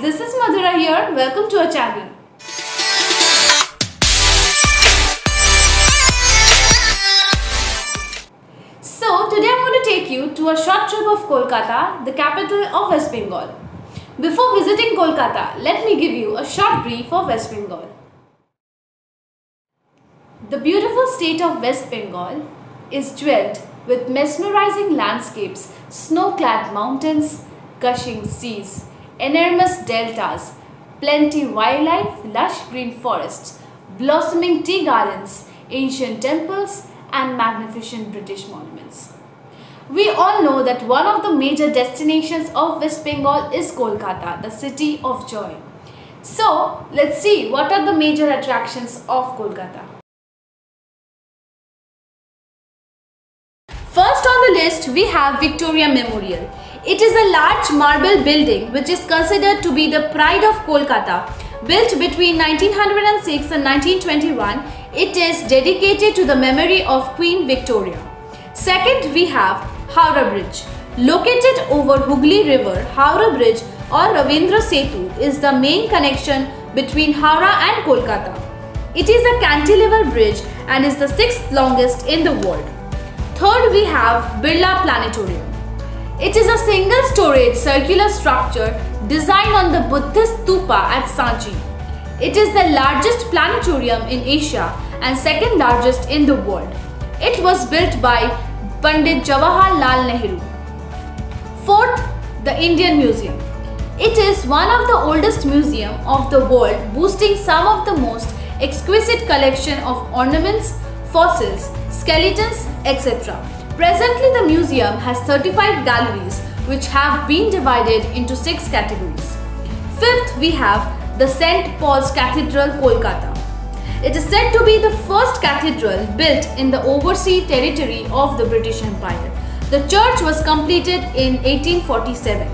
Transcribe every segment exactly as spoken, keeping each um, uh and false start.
this is Madhura here. Welcome to our channel. So today I'm going to take you to a short trip of Kolkata, the capital of West Bengal. Before visiting Kolkata, let me give you a short brief of West Bengal. The beautiful state of West Bengal is dwelled with mesmerizing landscapes, snow-clad mountains, gushing seas, enormous deltas, plenty wildlife, lush green forests, blossoming tea gardens, ancient temples and magnificent British monuments. We all know that one of the major destinations of West Bengal is Kolkata, the city of joy. So let's see what are the major attractions of Kolkata. First on the list we have Victoria Memorial. It is a large marble building which is considered to be the pride of Kolkata. Built between nineteen oh six and nineteen twenty-one, it is dedicated to the memory of Queen Victoria. Second we have Howrah Bridge. Located over Hooghly River, Howrah Bridge or Ravindra Setu is the main connection between Howrah and Kolkata. It is a cantilever bridge and is the sixth longest in the world. Third we have Birla Planetarium. It is a single-storied circular structure designed on the Buddhist stupa at Sanchi. It is the largest planetarium in Asia and second largest in the world. It was built by Pandit Jawaharlal Nehru. Fourth, the Indian Museum. It is one of the oldest museums of the world, boasting some of the most exquisite collection of ornaments, fossils, skeletons, et cetera. Presently, the museum has thirty-five galleries which have been divided into six categories. Fifth, we have the Saint Paul's Cathedral, Kolkata. It is said to be the first cathedral built in the overseas territory of the British Empire. The church was completed in eighteen forty-seven.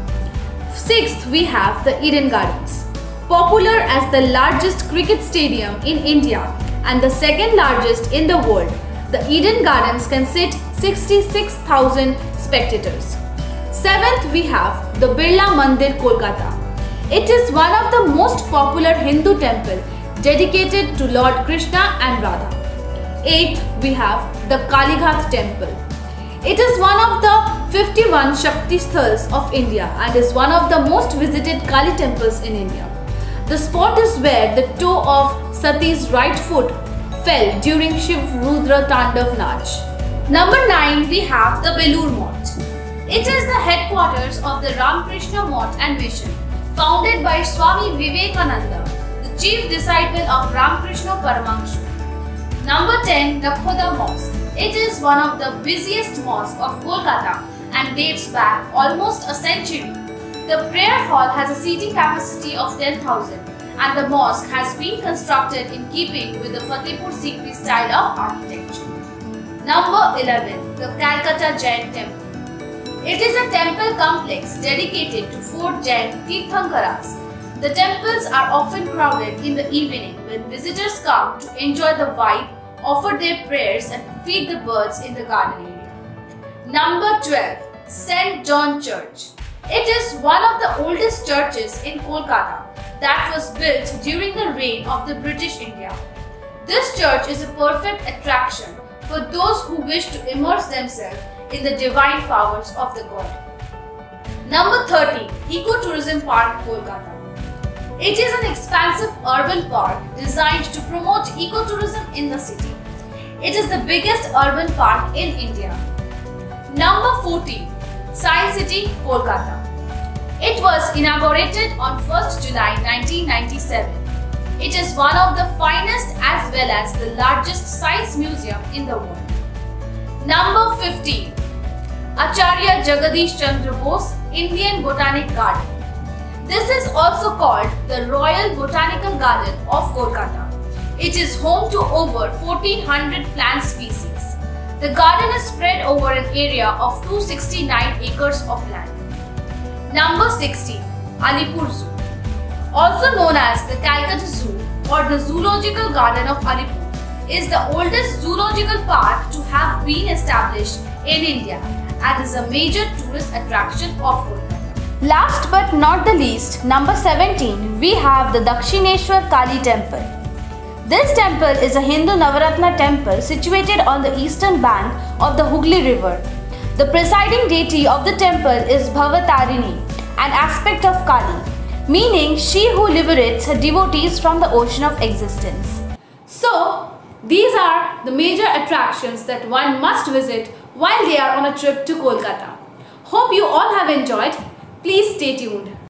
Sixth, we have the Eden Gardens. Popular as the largest cricket stadium in India and the second largest in the world, the Eden Gardens can seat sixty-six thousand spectators. Seventh, we have the Birla Mandir, Kolkata. It is one of the most popular Hindu temple dedicated to Lord Krishna and Radha. Eighth, we have the Kalighat temple. It is one of the fifty-one Shakti Sthals of India and is one of the most visited Kali temples in India. The spot is where the toe of Sati's right foot fell during Shiv Rudra Tandav Nach. Number nine, we have the Belur Math. It is the headquarters of the Ramakrishna Math and Mission, founded by Swami Vivekananda, the chief disciple of Ramakrishna Paramahansa. Number ten, Nakhoda Mosque. It is one of the busiest mosques of Kolkata and dates back almost a century. The prayer hall has a seating capacity of ten thousand and the mosque has been constructed in keeping with the Fatehpur Sikri style of architecture. Number eleven, the Calcutta Jain Temple. It is a temple complex dedicated to four Jain Tirthankaras. The temples are often crowded in the evening when visitors come to enjoy the vibe, offer their prayers and feed the birds in the garden area. Number twelve, Saint John Church. It is one of the oldest churches in Kolkata that was built during the reign of the British India. This church is a perfect attraction for those who wish to immerse themselves in the divine powers of the God. Number thirty, Ecotourism Park, Kolkata. It is an expansive urban park designed to promote ecotourism in the city. It is the biggest urban park in India. Number fourteen, Science City, Kolkata. It was inaugurated on first July nineteen ninety-seven. It is one of the finest as well as the largest science museum in the world. Number fifteen, Acharya Jagadish Chandra Bose Indian Botanic Garden. This is also called the Royal Botanical Garden of Kolkata. It is home to over fourteen hundred plant species. The garden is spread over an area of two hundred sixty-nine acres of land. Number sixteen, Alipur Zoo. Also known as the Calcutta Zoo or the Zoological Garden of Alipur, is the oldest zoological park to have been established in India and is a major tourist attraction of Kolkata. Last but not the least, number seventeen, we have the Dakshineshwar Kali Temple. This temple is a Hindu Navaratna temple situated on the eastern bank of the Hooghly River. The presiding deity of the temple is Bhavatarini, an aspect of Kali, meaning she who liberates her devotees from the ocean of existence. So, these are the major attractions that one must visit while they are on a trip to Kolkata. Hope you all have enjoyed. Please stay tuned.